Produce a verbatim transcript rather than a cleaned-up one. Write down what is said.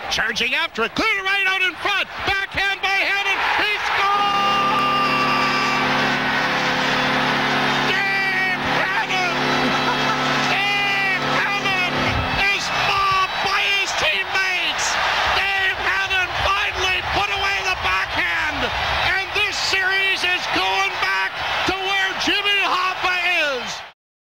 Charging after it. Clear to right out in front. Back